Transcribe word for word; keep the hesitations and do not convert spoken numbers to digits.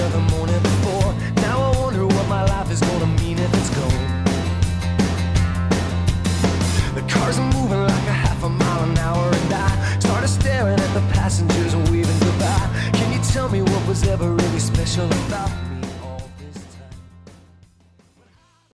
better the morning before. Now I wonder what my life is gonna mean if it's gone. The cars are moving like a half a mile an hour, and I started staring at the passengers and waving goodbye. Can you tell me what was ever really special about